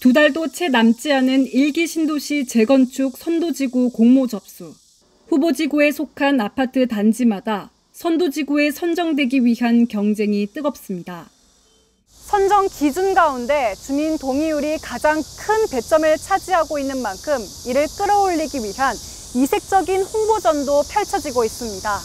2달도 채 남지 않은 1기 신도시 재건축 선도지구 공모 접수. 후보지구에 속한 아파트 단지마다 선도지구에 선정되기 위한 경쟁이 뜨겁습니다. 선정 기준 가운데 주민 동의율이 가장 큰 배점을 차지하고 있는 만큼 이를 끌어올리기 위한 이색적인 홍보전도 펼쳐지고 있습니다.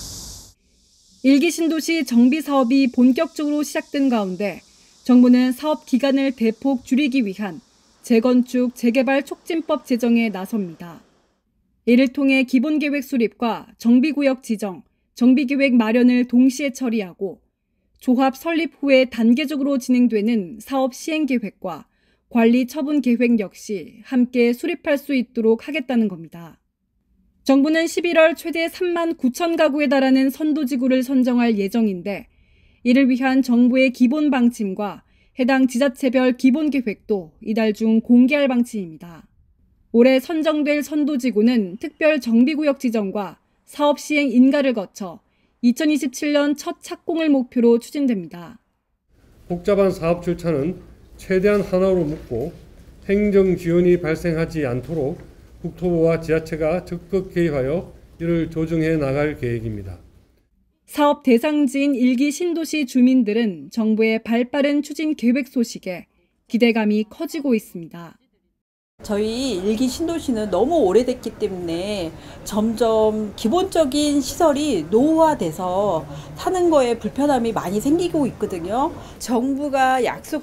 1기 신도시 정비 사업이 본격적으로 시작된 가운데 정부는 사업 기간을 대폭 줄이기 위한 재건축, 재개발 촉진법 제정에 나섭니다. 이를 통해 기본계획 수립과 정비구역 지정, 정비계획 마련을 동시에 처리하고 조합 설립 후에 단계적으로 진행되는 사업 시행계획과 관리 처분 계획 역시 함께 수립할 수 있도록 하겠다는 겁니다. 정부는 11월 최대 3만 9천 가구에 달하는 선도지구를 선정할 예정인데 이를 위한 정부의 기본 방침과 해당 지자체별 기본계획도 이달 중 공개할 방침입니다. 올해 선정될 선도지구는 특별 정비구역 지정과 사업 시행 인가를 거쳐 2027년 첫 착공을 목표로 추진됩니다. 복잡한 사업 절차는 최대한 하나로 묶고 행정 지연이 발생하지 않도록 국토부와 지자체가 적극 개입하여 이를 조정해 나갈 계획입니다. 사업 대상지인 1기 신도시 주민들은 정부의 발빠른 추진 계획 소식에 기대감이 커지고 있습니다. 저희 1기 신도시는 너무 오래됐기 때문에 점점 기본적인 시설이 노후화돼서 사는 거에 불편함이 많이 생기고 있거든요. 정부가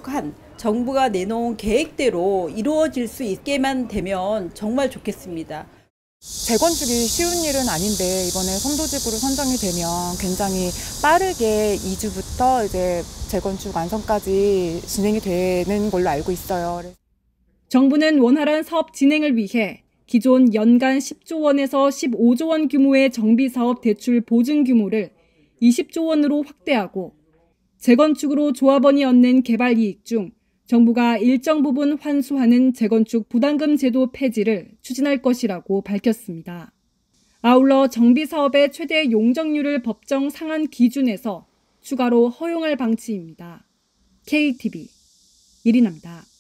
내놓은 계획대로 이루어질 수 있게만 되면 정말 좋겠습니다. 재건축이 쉬운 일은 아닌데 이번에 선도지구로 선정이 되면 굉장히 빠르게 2주부터 이제 재건축 완성까지 진행이 되는 걸로 알고 있어요. 정부는 원활한 사업 진행을 위해 기존 연간 10조 원에서 15조 원 규모의 정비사업 대출 보증 규모를 20조 원으로 확대하고 재건축으로 조합원이 얻는 개발 이익 중 정부가 일정 부분 환수하는 재건축 부담금 제도 폐지를 추진할 것이라고 밝혔습니다. 아울러 정비사업의 최대 용적률을 법정 상한 기준에서 추가로 허용할 방침입니다. KTV 이리나입니다.